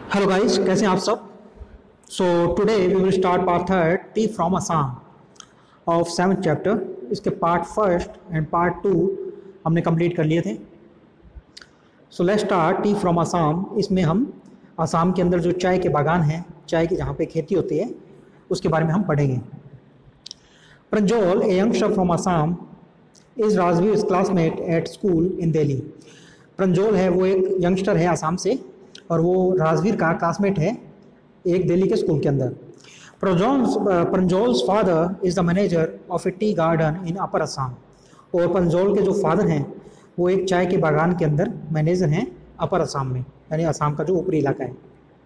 Hello guys, कैसे हैं आप सब। So today we will start part third tea from Assam of 7th chapter. इसके part first and part two हमने complete कर लिए थे। So let's start tea from Assam. इसमें हम असम के अंदर जो चाय के बागान हैं, चाय की जहाँ पे खेती होती है, उसके बारे में हम पढ़ेंगे। Pranjol, a youngster from Assam, is Rajvir classmate at school in Delhi. Pranjol है वो एक यंगस्टर है असम से और वो राजवीर का क्लासमेट है एक दिल्ली के स्कूल के अंदर। Pranjol's father is the manager of a tea garden in upper Assam. और प्रंजोल के जो फादर हैं वो एक चाय के बागान के अंदर मैनेजर हैं अपर असम में, यानी असम का जो ऊपरी इलाका है।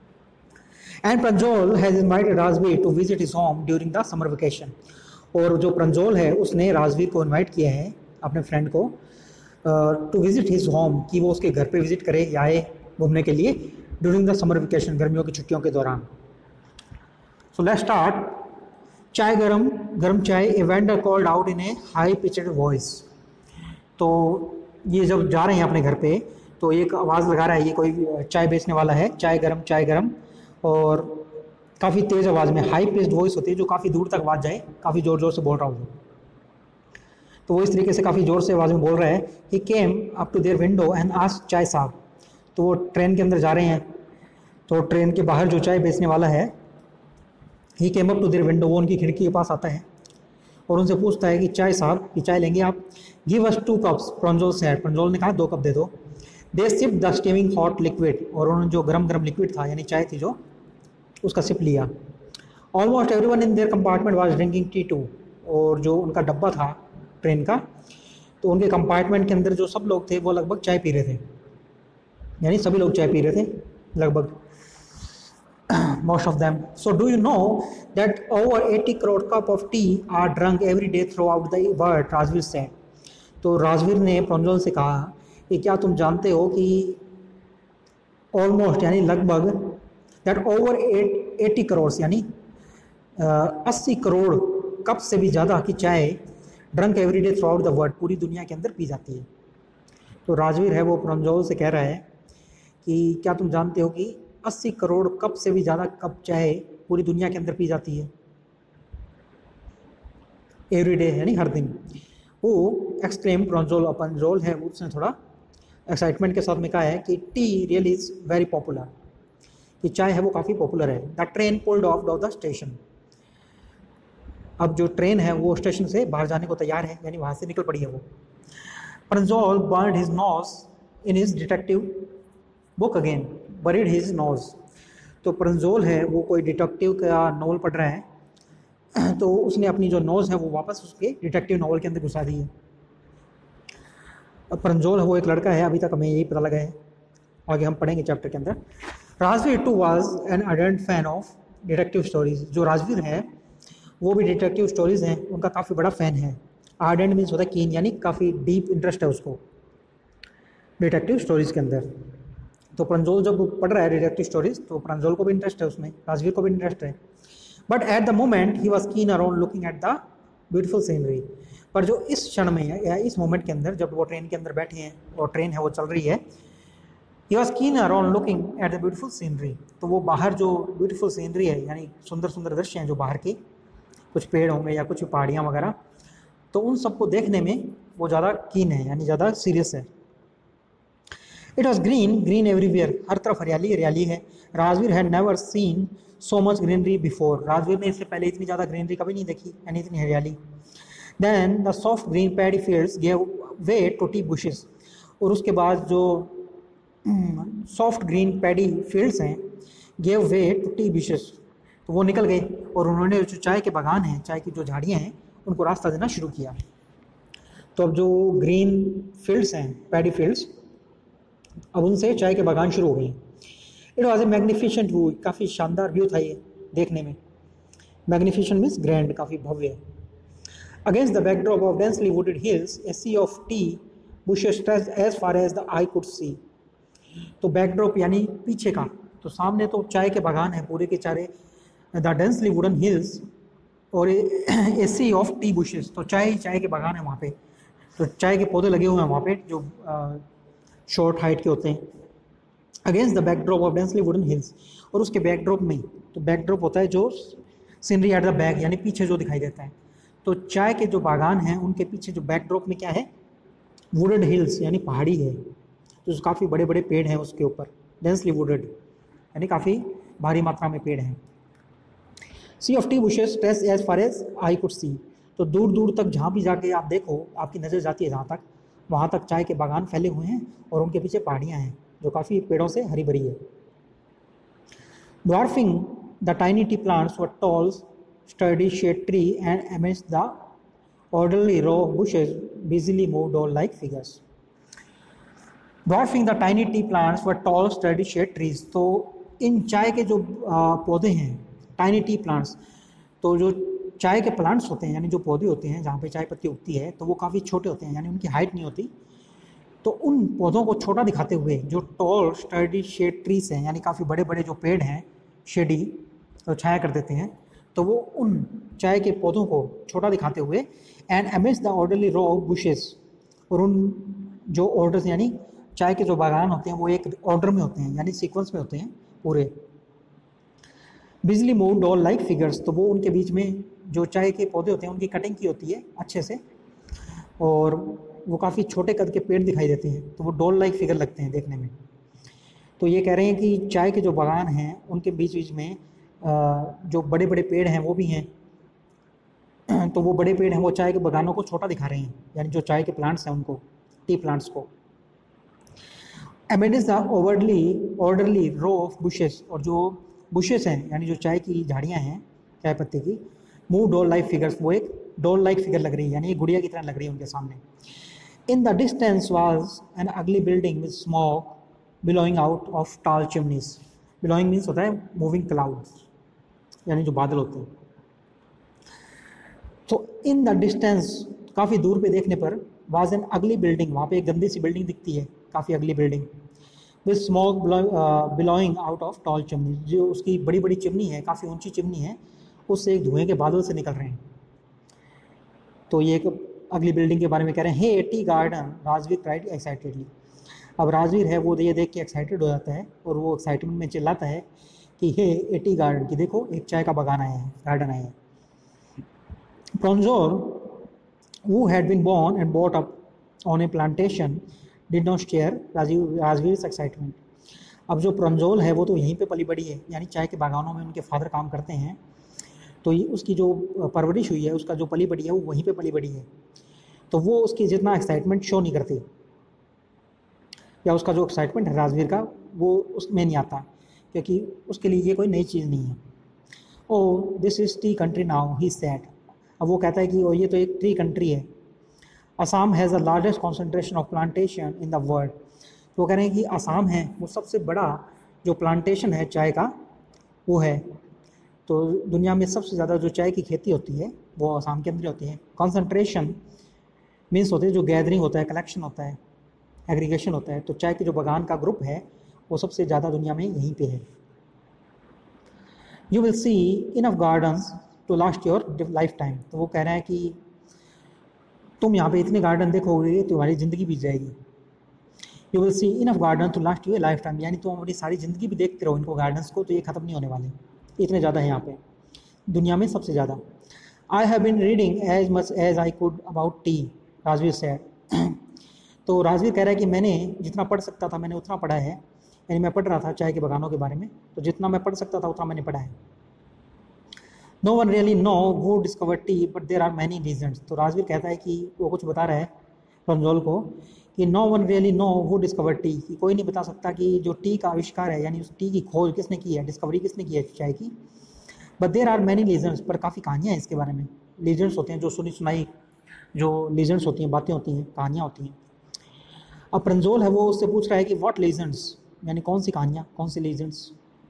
And Pranjol has invited Rajvir to visit his home during the summer vacation. और जो प्रंजोल है उसने राजवीर को इन्वाइट किया है, अपने फ्रेंड को, टू विजिट हिज होम, कि वो उसके घर पे विजिट करे या आए घूमने के लिए ड्यूरिंग द समर वेकेशन, गर्मियों की छुट्टियों के दौरान। So let's start. चाय गरम, गर्म chai, a vendor called out in a high pitched voice. तो ये जब जा रहे हैं अपने घर पे तो एक आवाज़ लगा रहा है, ये कोई चाय बेचने वाला है, चाय गरम, और काफ़ी तेज़ आवाज़ में, हाई पिच्ड वॉइस होती है जो काफ़ी दूर तक आवाज़ जाए, काफ़ी ज़ोर ज़ोर से बोल रहा हूँ। तो वो इस तरीके से काफ़ी ज़ोर से आवाज़ में बोल रहा है। He came up to their window and asked chai sahib. तो वो ट्रेन के अंदर जा रहे हैं, तो ट्रेन के बाहर जो चाय बेचने वाला है, he came up to their window, वो उनकी खिड़की के पास आता है और उनसे पूछता है कि चाय साहब, कि चाय लेंगे आप। Give us 2 cups, Pranjol said. Pranjol ने कहा 2 कप दे दो। They sip the steaming hot liquid, और उन्होंने जो गरम लिक्विड था, यानी चाय थी जो, उसका सिप लिया। Almost everyone in their compartment was drinking tea too. और जो उनका डब्बा था ट्रेन का, तो उनके कंपार्टमेंट के अंदर जो सब लोग थे वो लगभग चाय पी रहे थे, यानी सभी लोग चाय पी रहे थे लगभग, most of them. So do you know that over 80 crore cup of tea are drunk every day throughout the world, Rajveer said. तो राजवीर ने प्रंजोल से कहा कि क्या तुम जानते हो कि ऑलमोस्ट, यानी लगभग, दैट ओवर 80 करोड़, यानी 80 करोड़ कप से भी ज़्यादा की चाय drunk every day throughout the world, पूरी दुनिया के अंदर पी जाती है। तो राजवीर है वो प्रंजोल से कह रहा है कि क्या तुम जानते हो कि 80 करोड़ कप से भी ज़्यादा कप चाय पूरी दुनिया के अंदर पी जाती है एवरी डे, यानी हर दिन। वो एक्सक्लेम प्रंजोल, प्रंजोल है उसने थोड़ा एक्साइटमेंट के साथ में कहा है कि tea real is very popular, कि चाय है वो काफ़ी पॉपुलर है। The train pulled off the station. अब जो ट्रेन है वो स्टेशन से बाहर जाने को तैयार है, यानी वहाँ से निकल पड़ी है वो। Pranjol burned his nose in his detective book again, buried his nose. तो प्रंजोल है वो कोई डिटेक्टिव का नॉवल पढ़ रहा है, तो उसने अपनी जो नोज़ है वो वापस उसके डिटेक्टिव नॉवल के अंदर घुसा दी है। अब प्रंजोल है वो एक लड़का है, अभी तक हमें यही पता लगा है, आगे हम पढ़ेंगे चैप्टर के अंदर। Rajvir too was an ardent fan of detective stories. जो राजवीर है वो भी डिटेक्टिव स्टोरीज़ हैं उनका काफ़ी बड़ा फ़ैन है। आर्डेंट मीन्स होता है कीन, यानी काफ़ी डीप इंटरेस्ट है उसको डिटेक्टिव स्टोरीज़ के अंदर। तो प्रंजोल जब पढ़ रहा है डिटेक्टिव स्टोरीज, तो प्रंजोल को भी इंटरेस्ट है उसमें, राजवीर को भी इंटरेस्ट है। But at the moment he was keen around looking at the beautiful scenery. पर जो इस क्षण में या इस मोमेंट के अंदर, जब वो ट्रेन के अंदर बैठे हैं और ट्रेन है वो चल रही है, he was keen around looking at the beautiful scenery. तो वो बाहर जो ब्यूटीफुल सीनरी है, यानी सुंदर सुंदर दृश्य हैं जो बाहर के, कुछ पेड़ होंगे या कुछ पहाड़ियाँ वगैरह, तो उन सबको देखने में वो ज़्यादा कीन है, यानी ज़्यादा सीरियस है। इट वॉज ग्रीन एवरीवेयर, हर तरफ हरियाली हरियाली है। Rajvir had never seen so much greenery before. Rajvir ने इससे पहले इतनी ज़्यादा ग्रीनरी कभी नहीं देखी, यानी इतनी हरियाली। Then the soft green paddy fields gave way to tea bushes. और उसके बाद जो सॉफ्ट ग्रीन पैडी फील्ड्स हैं, gave way to tea bushes, तो वो निकल गए और उन्होंने जो चाय के बागान हैं, चाय की जो झाड़ियाँ हैं, उनको रास्ता देना शुरू किया। तो अब जो ग्रीन फील्ड्स हैं, पैडी फील्ड्स, अब उनसे चाय के बागान शुरू हो गए। It was a magnificent view, काफ़ी शानदार व्यू था ये देखने में। मैग्निफिशेंट मीन्स ग्रैंड, काफ़ी भव्य। Against the backdrop of densely wooded hills a sea of tea bushes stretched as far as the eye could see. तो बैकड्रॉप यानी पीछे का, तो सामने तो चाय के बागान है पूरे के चारे, द डेंसली वुडन हिल्स, और a sea of tea bushes, तो चाय के बागान है वहाँ पे, तो चाय के पौधे लगे हुए हैं वहाँ पे जो शॉर्ट हाइट के होते हैं। Against the backdrop of densely wooden hills, और उसके बैकड्रॉप में, तो बैकड्रॉप होता है जो सीनरी एट द बैक यानी पीछे जो दिखाई देता है, तो चाय के जो बागान हैं उनके पीछे जो बैकड्रॉप में क्या है, वुडेड हिल्स यानी पहाड़ी है, तो काफ़ी बड़े बड़े पेड़ हैं उसके ऊपर, डेंसली वुडेड यानी काफ़ी भारी मात्रा में पेड़ हैं। Sea of tea bushes stress as far as I could see, तो दूर दूर तक जहाँ भी जाके आप देखो, आपकी नज़र जाती है जहाँ तक, वहाँ तक चाय के बागान फैले हुए हैं और उनके पीछे पहाड़ियाँ हैं जो काफ़ी पेड़ों से हरी भरी है। Dwarfing the tiny tea plants were tall sturdy shade tree and amidst the orderly row of bushes busily moved all like figures. Dwarfing the tiny tea plants were tall sturdy shade trees. तो इन चाय के जो पौधे हैं, tiny tea plants, तो जो चाय के प्लांट्स होते हैं यानी जो पौधे होते हैं जहाँ पे चाय पत्ती उगती है, तो वो काफ़ी छोटे होते हैं यानी उनकी हाइट नहीं होती, तो उन पौधों को छोटा दिखाते हुए जो टॉल स्टर्डी शेड ट्रीज हैं यानी काफ़ी बड़े बड़े जो पेड़ हैं शेडी, तो छाया कर देते हैं, तो वो उन चाय के पौधों को छोटा दिखाते हुए and amidst the orderly row of bushes, और उन जो ऑर्डर्स यानी चाय के जो बागान होते हैं वो एक ऑर्डर में होते हैं यानी सीक्वेंस में होते हैं पूरे, बिजली मूव्ड ऑल लाइक फिगर्स, तो वो उनके बीच में जो चाय के पौधे होते हैं उनकी कटिंग की होती है अच्छे से, और वो काफ़ी छोटे कद के पेड़ दिखाई देते हैं, तो वो डॉल लाइक फिगर लगते हैं देखने में। तो ये कह रहे हैं कि चाय के जो बागान हैं उनके बीच बीच में जो बड़े बड़े पेड़ हैं वो भी हैं, तो वो बड़े पेड़ हैं वो चाय के बागानों को छोटा दिखा रहे हैं यानी जो चाय के प्लांट्स हैं उनको, टी प्लांट्स को। amidst the orderly row of bushes, और जो बुशेस हैं यानी जो चाय की झाड़ियाँ हैं चाय पत्ती की, मूव डॉल लाइक फिगर्स, वो एक डॉल लाइक फिगर लग रही है यानी एक गुड़िया की तरह लग रही है उनके सामने। In the distance was an ugly building with smoke billowing out of tall chimneys, billowing means होता है मूविंग क्लाउड्स यानी जो बादल होते हैं। तो इन द डिस्टेंस काफ़ी दूर पे देखने पर, वाज एन अगली बिल्डिंग, वहाँ पे एक गंदी सी बिल्डिंग दिखती है, काफ़ी ugly building, with smoke billowing out of tall chimney, जो उसकी बड़ी बड़ी चिमनी है, काफ़ी ऊंची चिमनी है, उससे एक धुएं के बादल से निकल रहे हैं। तो ये एक अगली बिल्डिंग के बारे में कह रहे हैं। Hey tea garden, Rajvir cried excitedly, अब राजवीर है वो ये देख के एक्साइटेड हो जाता है और वो एक्साइटमेंट में चिल्लाता है कि हे एटी गार्डन, की देखो एक चाय का बागान आया है, गार्डन आया है। Pranjol who had been born and brought up on a plantation did not share Rajvir excitement. अब जो प्रोंजोल है वो तो यहीं पे पली बड़ी है यानी चाय के बागानों में उनके फादर काम करते हैं, तो ये उसकी जो परवरिश हुई है, उसका जो पली बड़ी है वो वहीं पे पली बड़ी है, तो वो उसकी जितना एक्साइटमेंट शो नहीं करती, या उसका जो एक्साइटमेंट है राजवीर का वो उसमें नहीं आता, क्योंकि उसके लिए ये कोई नई चीज़ नहीं है। Oh this is tea country now he said, अब वो कहता है कि ये तो एक ट्री कंट्री है। Assam has the largest concentration of plantation in the world, तो वो कह रहे हैं कि असम है वो सबसे बड़ा जो प्लांटेशन है चाय का वो है, तो दुनिया में सबसे ज़्यादा जो चाय की खेती होती है वो असम के अंदर होती है। कॉन्सेंट्रेशन मीन्स होते हैं जो गैदरिंग होता है, कलेक्शन होता है, एग्रीगेशन होता है, तो चाय के जो बागान का ग्रुप है वो सबसे ज़्यादा दुनिया में यहीं पे है। You will see enough gardens to last your lifetime, तो वो कह रहे हैं कि तुम यहाँ पे इतने गार्डन देखोगे तुम्हारी ज़िंदगी बीत जाएगी। You will see enough garden to last your lifetime, यानी तुम अपनी सारी ज़िंदगी भी देखते रहो इनको गार्डन्स को, तो ये ख़त्म नहीं होने वाले, इतने ज़्यादा है यहाँ पे दुनिया में सबसे ज़्यादा। I have been reading as much as I could about tea, Rajvir said. तो राजवीर कह रहा है कि मैंने जितना पढ़ सकता था मैंने उतना पढ़ा है, यानी मैं पढ़ रहा था चाय के बागानों के बारे में, तो जितना मैं पढ़ सकता था उतना मैंने पढ़ा है। No one really know who discover tea but there are many reasons, तो राजवीर कहता है कि वो कुछ बता रहा है प्रोंजोल को कि no one really know who discover tea, कि कोई नहीं बता सकता कि जो टी का आविष्कार है यानी उस टी की खोज किसने की है, डिस्कवरी किसने की है चाय की। But there are many legends, पर काफ़ी कहानियाँ हैं इसके बारे में। लीजेंड्स होते हैं जो सुनी सुनाई जो लीजेंड्स होती हैं, बातें होती हैं, कहानियाँ होती हैं। अब प्रोंजोल है वो उससे पूछ रहा है कि व्हाट लीजेंड्स, यानी कौन सी कहानियाँ, कौन सी लीजेंड्स।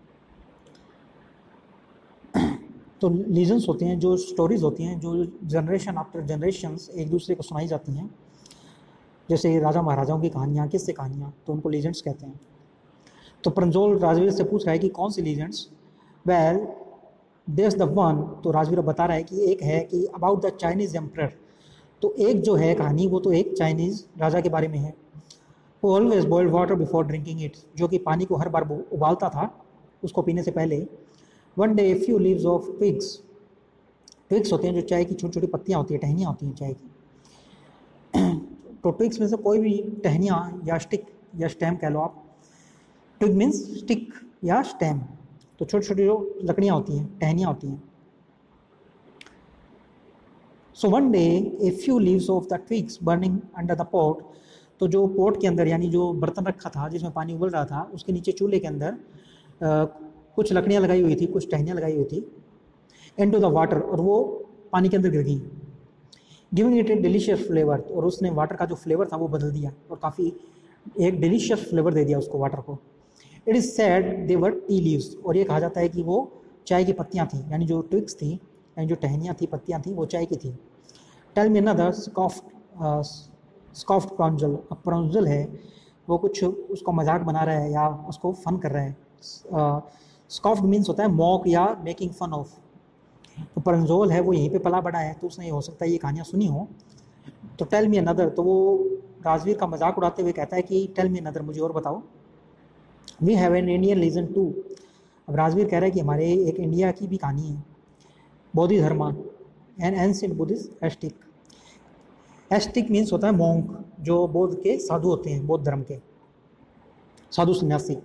तो लीजेंड्स होते हैं जो स्टोरीज होती हैं जो जनरेशन आफ्टर जनरेशन्स एक दूसरे को सुनाई जाती हैं, जैसे राजा महाराजाओं की कहानियाँ, किससे कहानियाँ, तो उनको लीजेंड्स कहते हैं। तो प्रोंजोल राजवीर से पूछ रहा है कि कौन सी legends. Well there the one, तो राजवीर बता रहा है कि एक है कि अबाउट द चाइनीज़ एम्परर, तो एक जो है कहानी वो तो एक चाइनीज़ राजा के बारे में है, always boiled water before drinking it, जो कि पानी को हर बार उबालता था उसको पीने से पहले। One day a few leaves of twigs, twigs होते हैं जो चाय की छोटी छोटी पत्तियाँ होती हैं, टहनियाँ होती हैं चाय की। तो ट्विग्स में से कोई भी टहनियाँ या स्टिक या स्टेम कह लो आप, ट्विग मीन्स स्टिक या स्टेम, तो छोटी छोटी जो लकड़ियाँ होती हैं, टहनियाँ होती हैं। So one day a few leaves of the twigs burning under the pot, तो जो पोट के अंदर यानी जो बर्तन रखा था जिसमें पानी उबल रहा था उसके नीचे चूल्हे के अंदर कुछ लकड़ियाँ लगाई हुई थी, कुछ टहनियाँ लगाई हुई थी, इनटू द वाटर, और वो पानी के अंदर गिर गई, giving it a delicious flavour, और उसने वाटर का जो फ्लेवर था वो बदल दिया और काफ़ी एक डिलीशियस फ्लेवर दे दिया उसको वाटर को। It is said they were tea leaves, और ये कहा जाता है कि वो चाय की पत्तियाँ थी, यानी जो ट्विग्स थी यानी जो टहनियाँ थी, पत्तियाँ थी, वो चाय की थी। टेल मी अनदर स्कॉफ्ड प्रॉन्जल, अब प्रॉन्जल है वो कुछ उसको मजाक बना रहा है या उसको फन कर रहा है। स्कॉफ्ड मीन्स होता है मॉक या मेकिंग फन ऑफ, तो प्रंजोल है वो यहीं पे पला बड़ा है, तो उसने ये हो सकता है ये कहानियाँ सुनी हो। तो टेल मी अनदर, तो वो राजवीर का मजाक उड़ाते हुए कहता है कि टेल मी अनदर, मुझे और बताओ। We have an Indian legion too, अब राजवीर कह रहा है कि हमारे एक इंडिया की भी कहानी है, Bodhidharma an ancient Buddhist ascetic. Ascetic means होता है मोंक, जो बौद्ध के साधु होते हैं, बौद्ध धर्म के साधु सन्यासी।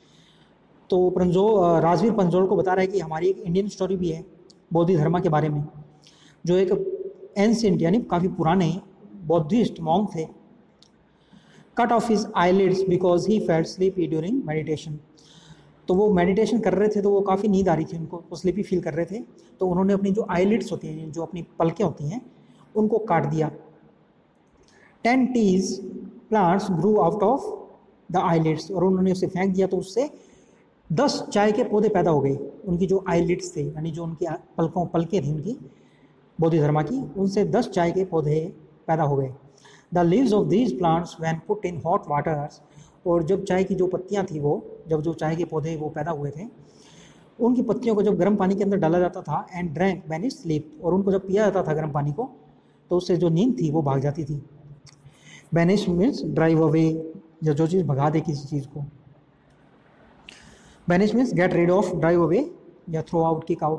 तो राजवीर पंजोल को बता रहा है कि हमारी एक इंडियन स्टोरी भी है बोधि धर्मा के बारे में, जो एक एंशिएंट यानी काफ़ी पुराने बौद्धिस्ट मॉन्क थे। Cut off his eyelids because he felt sleepy during meditation, तो वो मेडिटेशन कर रहे थे तो वो काफ़ी नींद आ रही थी उनको, वो स्लीपी फील कर रहे थे, तो उन्होंने अपनी जो आईलिड्स होती हैं, जो अपनी पलकें होती हैं, उनको काट दिया। 10 teas plants grew out of the eyelids, और उन्होंने उसे फेंक दिया तो उससे 10 चाय के पौधे पैदा हो गए। उनकी जो आईलिड्स थे यानी जो उनकी पलकें थी उनकी बोधि धर्मा की, उनसे 10 चाय के पौधे पैदा हो गए। The leaves of these plants when put in hot waters, और जब चाय की जो पत्तियाँ थी वो, जब जो चाय के पौधे वो पैदा हुए थे, उनकी पत्तियों को जब गर्म पानी के अंदर डाला जाता था, and drank when it sleep, और उनको जब पिया जाता था गर्म पानी को, तो उससे जो नींद थी वो भाग जाती थी। बैनिश मीन्स ड्राइव अवे, या जो चीज़ भगा दे किसी चीज़ को। Banish means get rid of, drive away या throw out, kick out.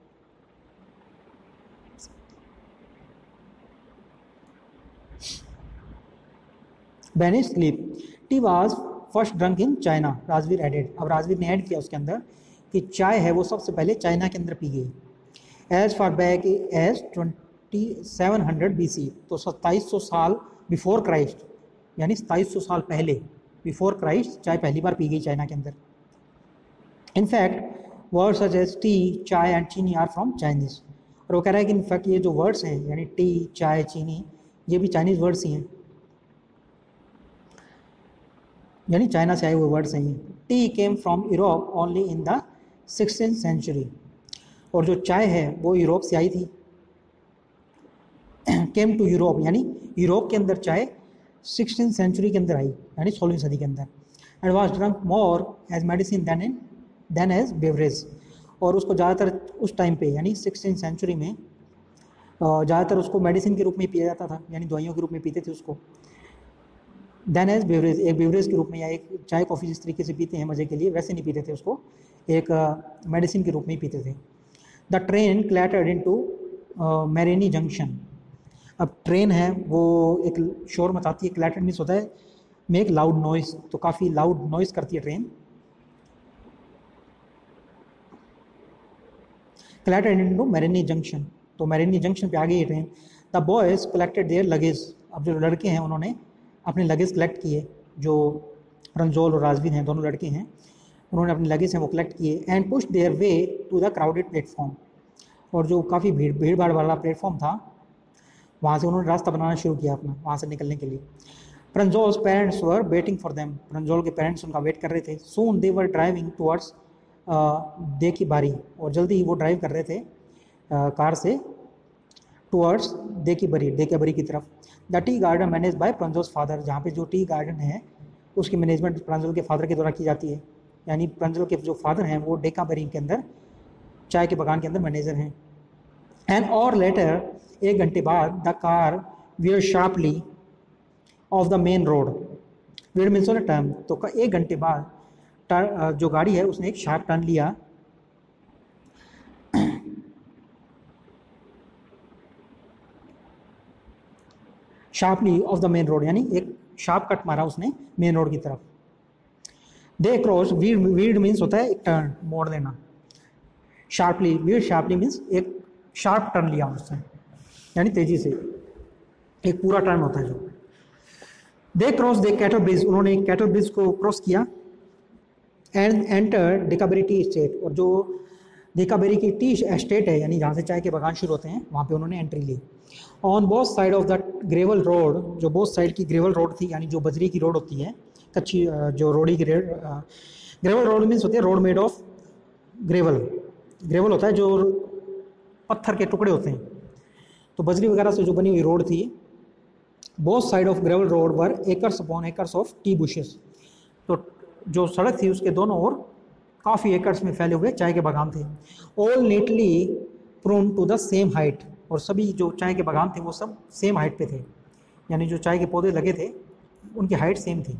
Banish sleep. Tea was first drunk in China, Rajvir added, अब राजवीर ने ऐड किया उसके अंदर कि चाय है वो सबसे पहले चाइना के अंदर पी गई। As far back as 2700 BC, तो 2700 साल बिफोर क्राइस्ट, यानी 2700 साल पहले बिफोर क्राइस्ट चाय पहली बार पी गई चाइना के अंदर। In fact words such as tea, chai and chini are from Chinese, और वो कह रहा है कि इनफैक्ट ये जो वर्ड्स हैं यानी टी, चाय, चीनी, ये भी चाइनीज़ वर्ड्स ही हैं, यानी चाइना से आए हुए वर्ड्स हैं ये। Tea came from Europe only in the 16th century, और जो चाय है वो यूरोप से आई थी। केम टू यूरोप, यानी यूरोप के अंदर चाय 16th सेंचुरी के अंदर आई, यानी 16वीं सदी के अंदर। And was drunk more as medicine than as beverage, और उसको ज़्यादातर उस टाइम पे यानी 16th सेंचुरी में ज़्यादातर उसको मेडिसिन के रूप में पिया जाता था, यानी दवाइयों के रूप में पीते थे उसको। देन एज बेवरेज, एक बेवरेज के रूप में, या एक चाय कॉफ़ी जिस तरीके से पीते हैं मज़े के लिए, वैसे नहीं पीते थे उसको, एक मेडिसिन के रूप में ही पीते थे। The train clattered into Mariani junction, अब ट्रेन है वो एक शोर मचाती है, क्लैटर्ड मीन्स होता है मेक लाउड नॉइस, तो काफ़ी लाउड नॉइस करती है train. Clattered into Mariani junction, तो मैरेनी जंक्शन पे आ गई है train. The boys collected their luggage, अब जो लड़के हैं उन्होंने अपने लगेज कलेक्ट किए, जो रंजोल और राजवीर हैं दोनों लड़के हैं, उन्होंने अपने लगेज हैं वो कलेक्ट किए। And push their way to the crowded platform, और जो काफ़ी भीड़ भाड़ वाला प्लेटफॉर्म था वहाँ से उन्होंने रास्ता बनाना शुरू किया अपना, वहाँ से निकलने के लिए। Pranjol's parents were waiting for them, Pranjol के पेरेंट्स उनका वेट कर रहे थे। सून दे वर ड्राइविंग टुवर्ड्स दे की बारी, और जल्दी ही वो ड्राइव कर रहे थे कार से टुवर्ड्स दे की बरी की तरफ। The tea garden manage by Pranjol's father, जहाँ पे जो टी गार्डन है उसकी मैनेजमेंट प्रंजोल के फादर के द्वारा की जाती है, यानी प्रंजोल के जो फादर हैं वो डेकाबरी के अंदर चाय के बागान के अंदर मैनेजर हैं। एंड और लेटर, 1 घंटे बाद, the car veered sharply off the main road, wind means on a turn, तो 1 घंटे बाद जो गाड़ी है उसने एक शार्प टर्न लिया sharply off the main road, यानी एक शार्प कट मारा उसने मेन रोड की तरफ। दे क्रॉस, वीड मीन्स होता है एक टर्न, मोड़ देना। शार्पली, वीड शार्पली मीन्स एक शार्प टर्न लिया उसने, यानी तेजी से एक पूरा टर्न होता है जो। They cross the cattle bridge, उन्होंने कैटल ब्रिज को क्रॉस किया। And enter Dekaberi tea estate, और जो डेकाबेरी की टी एस्टेट है यानी जहाँ से चाय के बागान शुरू होते हैं वहाँ पे उन्होंने एंट्री ली। On both side of the gravel road, जो बोथ साइड की ग्रेवल रोड थी, यानी जो बजरी की रोड होती है, कच्ची जो रोडी की ग्रेवल रोड मीन्स होती है road made of gravel. Gravel होता है जो पत्थर के टुकड़े होते हैं, तो बजरी वगैरह से जो बनी हुई रोड थी। Both side of gravel road were acres upon acres of tea bushes, तो जो सड़क थी उसके दोनों ओर काफ़ी एकर्स में फैले हुए चाय के बागान थे। All neatly prune to the same height, और सभी जो चाय के बागान थे वो सब सेम हाइट पे थे, यानी जो चाय के पौधे लगे थे उनकी हाइट सेम थी।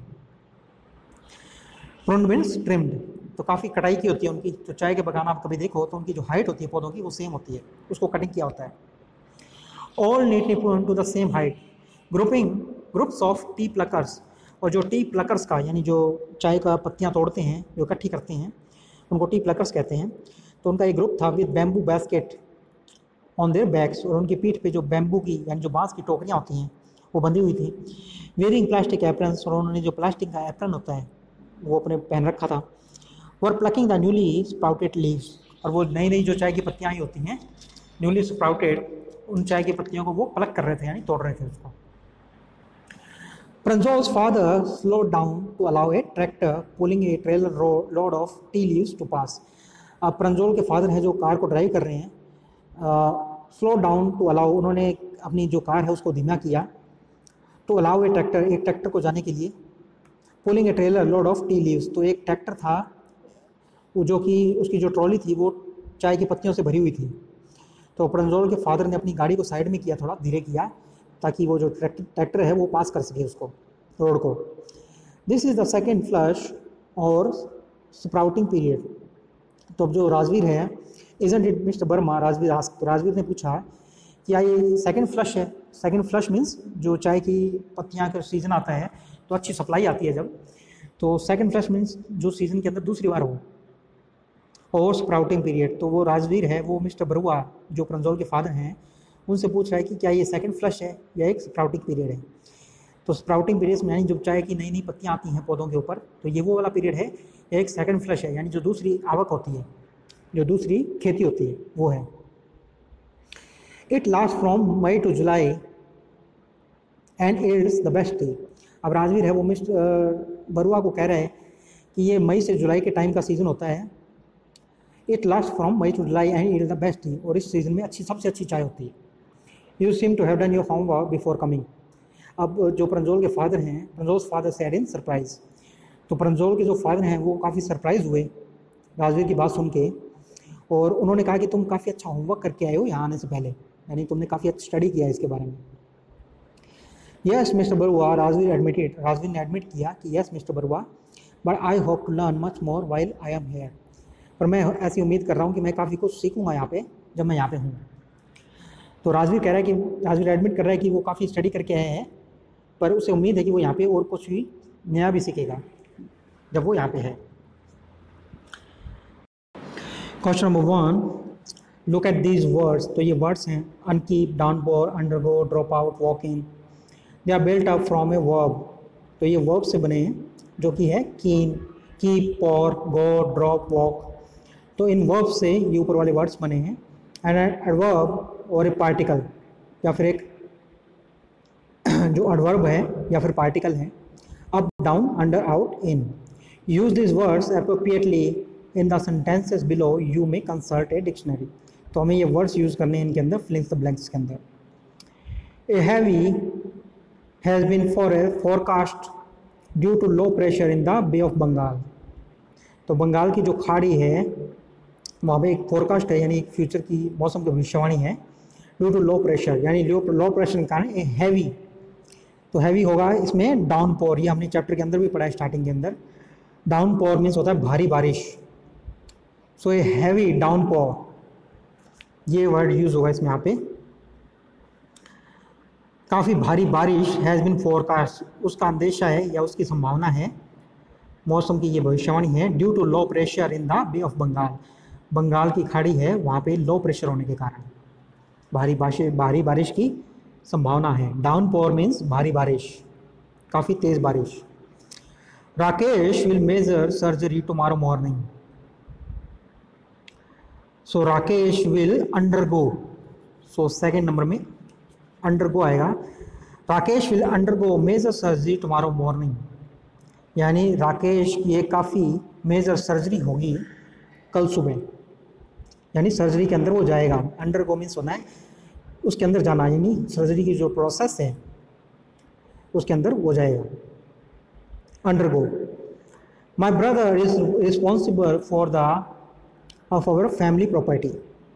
प्रून मीन्स ट्रिम्ड, तो काफ़ी कटाई की होती है उनकी। जो चाय के बागान आप कभी देखो तो उनकी जो हाइट होती है पौधों की वो सेम होती है, उसको कटिंग किया होता है। All neatly prune to the same height, groups of tea pluckers, और जो टी प्लकर्स का यानी जो चाय का पत्तियां तोड़ते हैं जो इकट्ठी करते हैं उनको टी प्लकर्स कहते हैं। तो उनका एक ग्रुप था with bamboo basket on their backs, और उनकी पीठ पे जो बैम्बू की यानी जो बांस की टोकरियाँ होती हैं वो बंधी हुई थी। वेयरिंग प्लास्टिक एप्रन्स, और उन्होंने जो प्लास्टिक का एप्रन होता है वो अपने पहन रखा था। Were plucking the newly sprouted leaves, और वो नई नई जो चाय की पत्तियाँ आई होती हैं न्यूली स्प्राउटेड, उन चाय की पत्तियों को वो प्लक कर रहे थे यानी तोड़ रहे थे उसको। Pranjol's father slowed down to allow a tractor pulling a trailer load of tea leaves to pass. अब प्रंजोल के फादर हैं जो कार को ड्राइव कर रहे हैं, स्लो डाउन टू अलाउ, उन्होंने अपनी जो कार है उसको धीमा किया, टू अलाउ ए ट्रैक्टर, एक ट्रैक्टर को जाने के लिए। Pulling a trailer load of tea leaves, तो एक ट्रैक्टर था वो जो कि उसकी जो ट्रॉली थी वो चाय की पत्तियों से भरी हुई थी। तो प्रंजोल के फादर ने अपनी गाड़ी को साइड में किया, थोड़ा धीरे किया, ताकि वो जो ट्रैक्टर है वो पास कर सके उसको, रोड को। This is the second flush or sprouting period. तो अब जो राजवीर है, isn't it mister Verma, Rajveer ने पूछा क्या ये सेकेंड फ्लश है। सेकेंड फ्लश मीन्स जो चाय की पत्तियाँ का सीज़न आता है तो अच्छी सप्लाई आती है जब, तो सेकेंड फ्लश मीन्स जो सीज़न के अंदर दूसरी बार हो। और स्प्राउटिंग पीरियड, तो वो राजवीर है वो मिस्टर बरुआ जो प्रंजोल के फादर हैं उनसे पूछ रहा है कि क्या ये सेकंड फ्लश है या एक स्प्राउटिंग पीरियड है। तो स्प्राउटिंग पीरियड में यानी जब चाय की नई नई पत्तियाँ आती हैं पौधों के ऊपर, तो ये वो वाला पीरियड है, या एक सेकंड फ्लश है यानी जो दूसरी आवक होती है, जो दूसरी खेती होती है वो है। It last from May to July and it's the best tea. अब राजवीर है वो मिस्टर बरुआ को कह रहा है कि ये मई से जुलाई के टाइम का सीज़न होता है। It last from May to July and it is the best tea, और इस सीज़न में सबसे अच्छी चाय होती है। You seem to have done your homework before coming. अब जो प्रंजोल के फादर हैं, Pranjol's father said in surprise, तो प्रंजोल के जो फादर हैं वो काफ़ी सरप्राइज हुए राजवीर की बात सुन के, और उन्होंने कहा कि तुम काफ़ी अच्छा होमवर्क करके आए हो यहाँ आने से पहले, यानी तुमने काफ़ी अच्छा स्टडी किया है इसके बारे में। Yes mister Barua, Rajveer admitted, Rajveer ने एडमिट किया कि yes mister Barua, but I hope to learn much more while I am here, पर मैं ऐसी उम्मीद कर रहा हूँ कि मैं काफ़ी कुछ सीखूँगा यहाँ पे जब मैं यहाँ पे हूँ। तो राजवीर कह रहा है कि राजवीर एडमिट कर रहा है कि वो काफ़ी स्टडी करके आए हैं, पर उसे उम्मीद है कि वो यहाँ पे और कुछ भी नया भी सीखेगा जब वो यहाँ पे है। Question number 1, look at these words. तो ये वर्ड्स हैं upkeep, downpour, undergo, drop out, walk in. They are built up from a verb, तो ये वर्ब से बने हैं जो कि है keen, keep, pour, go, drop, walk. तो इन वर्ब से ये ऊपर वाले वर्ड्स बने हैं। एंड एडवर्ब और ए पार्टिकल, या फिर एक जो एडवर्ब है या फिर पार्टिकल है, up, down, under, out, in. Use this words appropriately in the sentences below, you may consult a dictionary. तो हमें ये वर्ड्स यूज़ करने हैं इनके अंदर, फिलिंग द ब्लैंक्स के अंदर। A heavy has been forecast due to low pressure in the bay of Bengal. तो बंगाल की जो खाड़ी है वहाँ पे एक फोरकास्ट है, यानी एक फ्यूचर की मौसम की भविष्यवाणी है। ड्यू टू लो प्रेशर, यानी लो प्रेशर के कारण ए हैवी तो हैवी होगा इसमें डाउनपोर, ये हमने चैप्टर के अंदर भी पढ़ा है स्टार्टिंग के अंदर। डाउनपोर मीन्स होता है भारी बारिश। सो ए हैवी डाउनपोर, ये वर्ड यूज होगा इसमें यहाँ पे। काफ़ी भारी बारिश हैज़ बिन फोरकास्ट, उसका अंदेशा है या उसकी संभावना है, मौसम की ये भविष्यवाणी है। Due to low pressure in the bay of Bengal, Bengal की खाड़ी है वहाँ पे लो प्रेशर होने के कारण भारी बारिश की संभावना है। डाउनपोर मीन्स भारी बारिश, काफ़ी तेज़ बारिश। Rakesh will major surgery tomorrow morning, so Rakesh will undergo, so second number में अंडरगो आएगा। Rakesh will undergo major surgery tomorrow morning, यानी राकेश की एक काफ़ी मेजर सर्जरी होगी कल सुबह, यानी सर्जरी के अंदर वो जाएगा। अंडरगो मीन्स होना है उसके अंदर जाना, यानी सर्जरी की जो प्रोसेस है उसके अंदर वो जाएगा, undergo. My brother is responsible for the of our family property,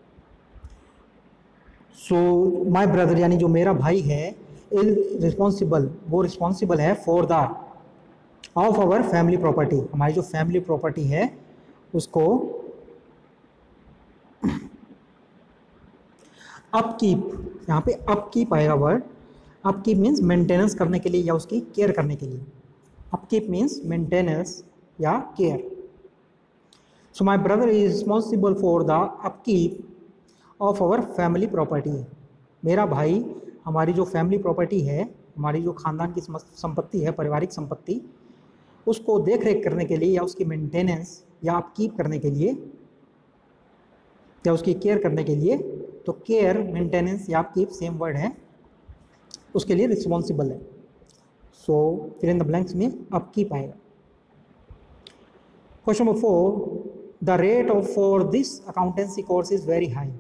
so my brother यानी जो मेरा भाई है, इज रिस्पॉन्सिबल, वो रिस्पॉन्सिबल है for the of our family property, हमारी जो फैमिली प्रॉपर्टी है उसको अपकीप, यहाँ पे अपकीप आएगा वर्ड। अपकीप मीन्स मेंटेनेंस करने के लिए या उसकी केयर करने के लिए। अपकीप मीन्स मेंटेनेंस या care. So my brother is responsible for the upkeep of our family property, मेरा भाई हमारी जो फैमिली प्रॉपर्टी है, हमारी जो खानदान की संपत्ति है, पारिवारिक संपत्ति, उसको देख रेख करने के लिए या उसकी मेंटेनेंस या अपकीप करने के लिए या उसकी केयर करने के लिए, तो केयर, मेंटेनेंस या अपकीप सेम वर्ड है, उसके लिए रिस्पॉन्सिबल है। So fill in the blanks में अपकीप आएगा। Question number 4, the rate of for this accountancy course is very high.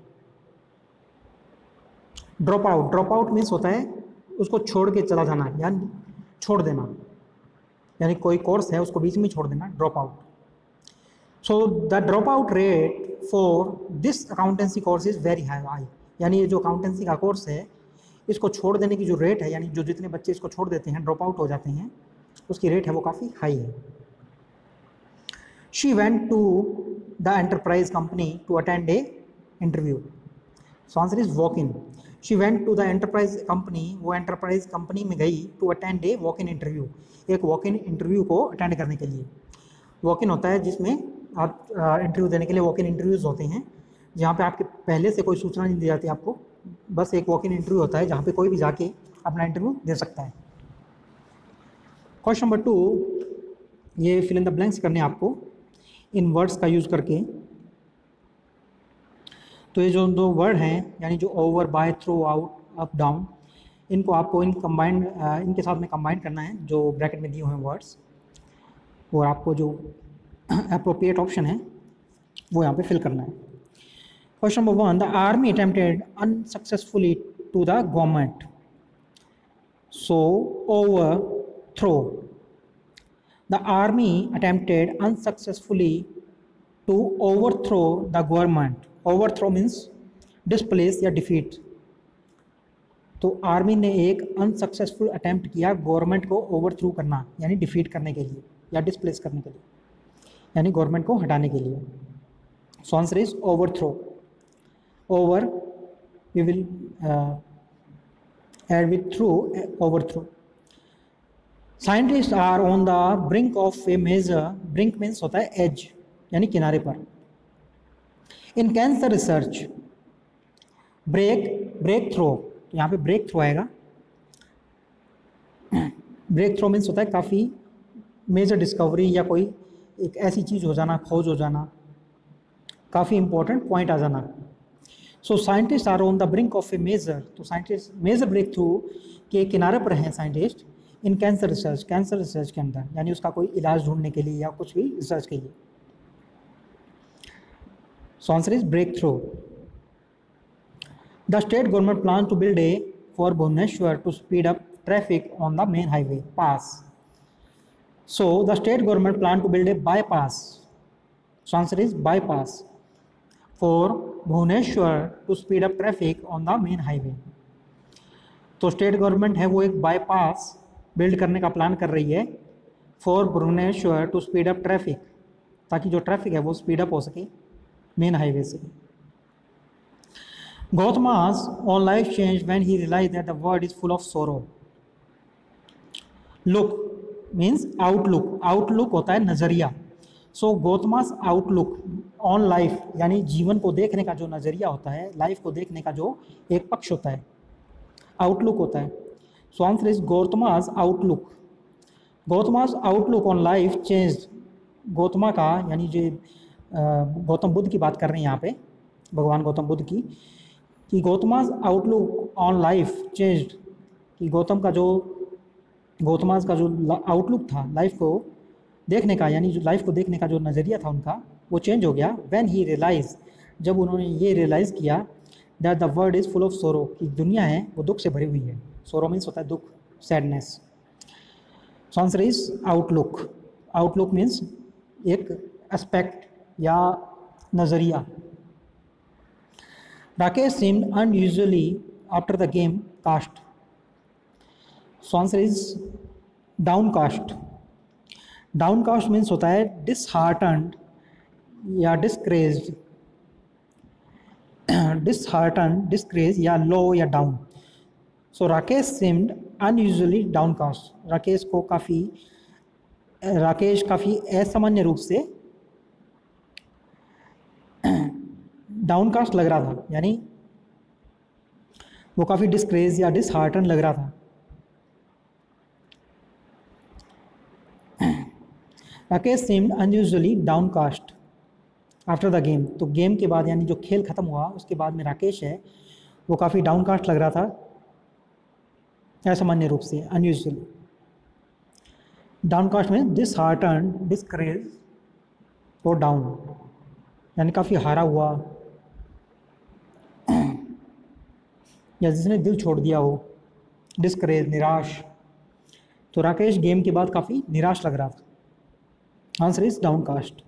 Drop out means होता है उसको छोड़ के चला जाना, यानी छोड़ देना, यानी कोई कोर्स है उसको बीच में छोड़ देना, drop out. So the drop out rate for this accountancy course is very high, यानी ये जो अकाउंटेंसी का कोर्स है इसको छोड़ देने की जो रेट है, यानी जो जितने बच्चे इसको छोड़ देते हैं, ड्रॉप आउट हो जाते हैं, उसकी रेट है वो काफ़ी हाई है। She went to the enterprise company to attend a interview, so answer is walk in. She went to the enterprise company, वो एंटरप्राइज कंपनी में गई, to attend a walk in interview, एक walk in interview को attend करने के लिए। Walk in होता है जिसमें आप इंटरव्यू देने के लिए वॉक इन इंटरव्यूज़ होते हैं, जहाँ पे आपके पहले से कोई सूचना नहीं दी जाती आपको, बस एक वॉक इन इंटरव्यू होता है जहाँ पे कोई भी जाके अपना इंटरव्यू दे सकता है। क्वेश्चन नंबर 2, ये फिल इन द ब्लैंक्स करने आपको इन वर्ड्स का यूज़ करके। तो ये जो दो वर्ड हैं, यानी जो over, by, through, out, up, down, इनको आपको इनके साथ में कंबाइन करना है, जो ब्रैकेट में दिए हुए हैं वर्ड्स, और आपको जो अप्रोप्रिएट ऑप्शन है वो यहाँ पे फिल करना है। Question number 1, the army attempted unsuccessfully to the government, so overthrow. The army attempted unsuccessfully to overthrow the government. Overthrow means displace या डिफीट। तो आर्मी ने एक अनसक्सेसफुल अटैम्प्ट किया गवर्नमेंट को ओवरथ्रू करना, यानी डिफीट करने के लिए या डिस्प्लेस करने के लिए, यानी गवर्नमेंट को हटाने के लिए। So answer is overthrow. Over we will add with through, overthrow. Scientist are on the brink of a major, brink means होता है एज, यानी किनारे पर। In cancer research, breakthrough, यहाँ पे ब्रेक थ्रो आएगा। ब्रेक थ्रो मीन्स होता है काफ़ी मेजर डिस्कवरी या कोई एक ऐसी चीज़ हो जाना, खोज हो जाना, काफ़ी इंपॉर्टेंट पॉइंट आ जाना। So scientist are on the brink of a major, तो साइंटिस्ट मेजर ब्रेक थ्रू के किनारे पर हैं scientist in cancer research, cancer research के अंदर, यानी उसका कोई इलाज ढूंढने के लिए या कुछ भी रिसर्च के लिए। So answer is breakthrough. The state government plan to build a for Bhubaneswar to speed up traffic on the main highway pass. So the state government plan to build a bypass. So answer is bypass for Bhubaneswar to speed up traffic on the main highway. तो state government है वो एक bypass build करने का plan कर रही है for Bhubaneswar to speed up traffic, ताकि जो ट्रैफिक है वो स्पीड अप हो सके मेन हाईवे से। Gautama's own life changed when he realized that the world is full of sorrow. Look means outlook. Outlook होता है नज़रिया। So Gautama's outlook on life यानी जीवन को देखने का जो नज़रिया होता है, लाइफ को देखने का जो एक पक्ष होता है, आउटलुक होता है। So answer is Gautama's outlook. Gautama's outlook on life changed. Gautama का यानी जो गौतम बुद्ध की बात कर रहे हैं यहाँ पे, भगवान गौतम बुद्ध की, कि Gautama's outlook on life changed, कि गौतमास का जो आउटलुक था लाइफ को देखने का, यानी जो लाइफ को देखने का जो नज़रिया था उनका, वो चेंज हो गया व्हेन ही रियलाइज, जब उन्होंने ये रियलाइज़ किया that the world is full of sorrow, कि दुनिया है वो दुख से भरी हुई है। सोरो मीन्स होता है दुख, sadness. So answer is outlook. Outlook means एक एस्पेक्ट या नज़रिया। Rakesh seemed unusually after the game cast. So answer is downcast. Downcast means होता है disheartened या disgraced, disheartened, disgraced या low या down. So Rakesh seemed unusually downcast. Rakesh काफ़ी असामान्य रूप से डाउनकास्ट लग रहा था, यानी वो काफ़ी डिस्क्रेज या डिसहार्टन लग रहा था। Rakesh seemed unusually downcast after the game. तो गेम के बाद यानी जो खेल ख़त्म हुआ उसके बाद में राकेश है वो काफ़ी डाउनकास्ट लग रहा था, असामान्य रूप से, अनयूजुअली। डाउनकास्ट में डिसहार्टन, डिस्करेज और डाउन, यानी काफ़ी हारा हुआ या जिसने दिल छोड़ दिया हो, डिस्करेज, निराश। तो राकेश गेम के बाद काफ़ी निराश लग रहा था। Answer is downcast.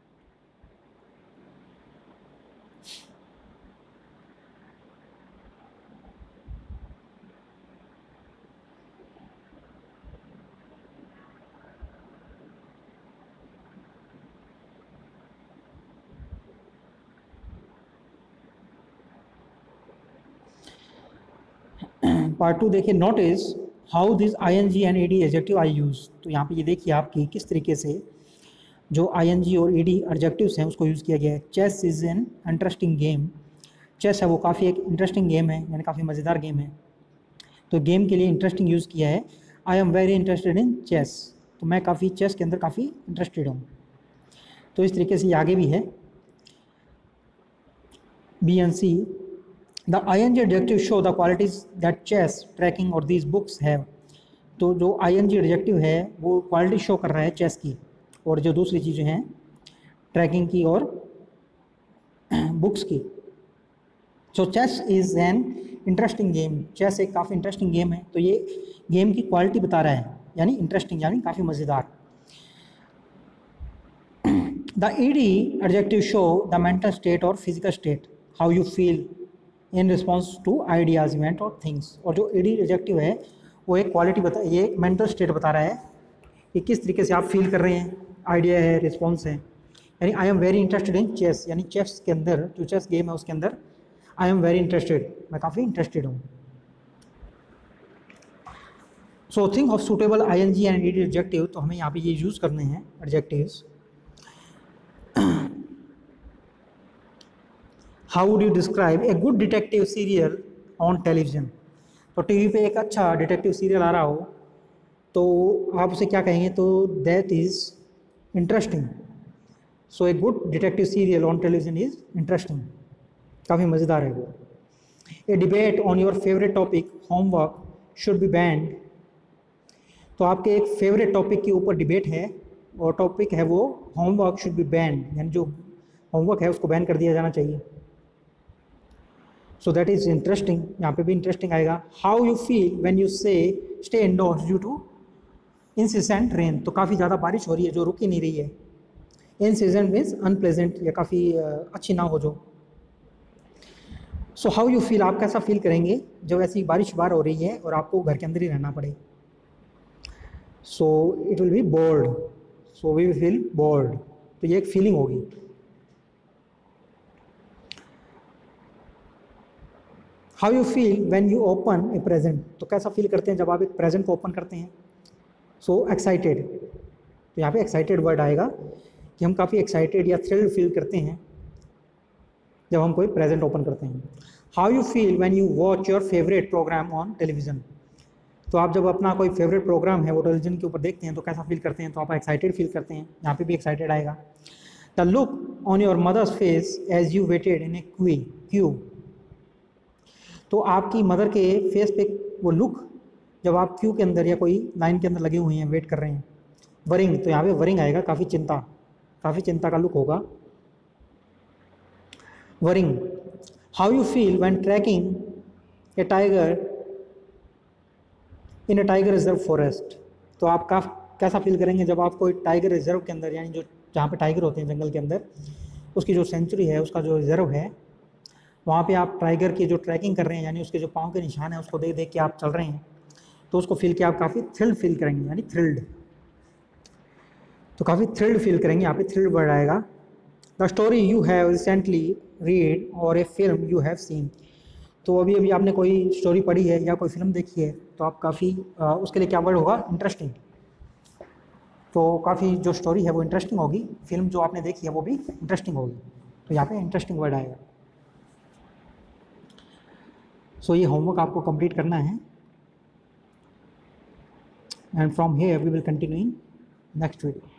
पार्ट 2 देखिए, notice how this ING and ED adjective I use. तो यहाँ पे ये देखिए आपकी किस तरीके से जो ING और ED एडजेक्टिव्स हैं उसको यूज़ किया गया है। Chess is an interesting game. Chess है वो काफ़ी एक इंटरेस्टिंग गेम है, यानी काफ़ी मज़ेदार गेम है। तो गेम के लिए इंटरेस्टिंग यूज़ किया है। I am very interested in chess. तो मैं काफ़ी चेस के अंदर काफ़ी इंटरेस्टेड हूँ। तो इस तरीके से ये आगे भी है। B and C, the ING adjective show the qualities that chess, tracking और these books have। तो जो ING adjective है वो क्वालिटी शो कर रहा है चेस की, और जो दूसरी चीज़ें हैं ट्रैकिंग की और बुक्स की। So chess is an interesting game. Chess एक काफ़ी इंटरेस्टिंग गेम है। तो ये गेम की क्वालिटी बता रहा है, यानी इंटरेस्टिंग, यानी काफ़ी मज़ेदार। The ED adjective show the mental state और physical state, how you feel in response to ideas, event और things। और जो ED एडजेक्टिव है वो एक क्वालिटी ये एक मेंटल स्टेट बता रहा है कि किस तरीके से आप फील कर रहे हैं, आइडिया है, रिस्पॉन्स है। यानी I am very interested in chess, यानी चेस के अंदर जो चेस गेम है उसके अंदर आई एम वेरी इंटरेस्टेड, मैं काफ़ी इंटरेस्टेड हूँ। So think of suitable ING and ED adjective. तो हमें यहाँ पे ये यूज़ करने हैं adjectives. How would you describe a good detective serial on television. तो टीवी पे एक अच्छा डिटेक्टिव सीरियल आ रहा हो तो आप उसे क्या कहेंगे? तो that is interesting. So a good detective serial on television is interesting, काफ़ी मज़ेदार है वो। A debate on your favourite topic homework should be banned. तो आपके एक फेवरेट टॉपिक के ऊपर डिबेट है और टॉपिक है वो होमवर्क शुड बी बैंड, यानी जो होमवर्क है उसको बैन कर दिया जाना चाहिए। सो दैट इज़ इंटरेस्टिंग, यहाँ पे भी इंटरेस्टिंग आएगा। How you feel when you say stay indoors due to incessant rain. तो काफ़ी ज़्यादा बारिश हो रही है जो रुक ही नहीं रही है। इनसिसेंट मीन्स अनप्लेजेंट, या काफ़ी अच्छी ना हो जो। सो हाउ यू फील, आप कैसा फील करेंगे जब ऐसी बारिश बार हो रही है और आपको घर के अंदर ही रहना पड़े। So it will be bored, so we will feel bored. तो ये एक फीलिंग होगी। How you feel when you open a present, तो कैसा फील करते हैं जब आप एक प्रेजेंट को ओपन करते हैं? सो एक्साइटेड, तो यहाँ पे एक्साइटेड वर्ड आएगा कि हम काफ़ी एक्साइटेड या थ्रिल्ड फील करते हैं जब हम कोई प्रेजेंट ओपन करते हैं। How you feel when you watch your favourite programme on television, तो आप जब अपना कोई फेवरेट प्रोग्राम है वो टेलीविजन के ऊपर देखते हैं तो कैसा फील करते हैं? तो आप एक्साइटेड फील करते हैं, यहाँ पे भी एक्साइटेड आएगा। The look on your mother's face as you waited in a queue, तो आपकी मदर के फेस पे वो लुक जब आप क्यू के अंदर या कोई लाइन के अंदर लगे हुए हैं, वेट कर रहे हैं। वरिंग, तो यहाँ पे वरिंग आएगा, काफ़ी चिंता का लुक होगा, worrying. How you feel when tracking a tiger in a tiger reserve forest, तो आप कैसा फील करेंगे जब आप कोई टाइगर रिजर्व के अंदर, यानी जो जहाँ पे टाइगर होते हैं जंगल के अंदर, उसकी जो सेंचुरी है, उसका जो रिजर्व है, वहाँ पे आप टाइगर की जो ट्रैकिंग कर रहे हैं, यानी उसके जो पाँव के निशान हैं उसको देख देख के आप चल रहे हैं, तो उसको फील किया आप काफ़ी थ्रिल्ड फील करेंगे, यानी थ्रिल्ड, तो काफ़ी थ्रिल्ड फील करेंगे, यहाँ पे थ्रिल्ड वर्ड आएगा। The story you have recently read or a film you have seen, तो अभी आपने कोई स्टोरी पढ़ी है या कोई फिल्म देखी है तो आप काफ़ी उसके लिए क्या वर्ड होगा? इंटरेस्टिंग, तो काफ़ी जो स्टोरी है वो इंटरेस्टिंग होगी, फिल्म जो आपने देखी है वो भी इंटरेस्टिंग होगी, तो यहाँ पे इंटरेस्टिंग वर्ड आएगा। सो ये होमवर्क आपको कंप्लीट करना है, and from here we will continue in next video.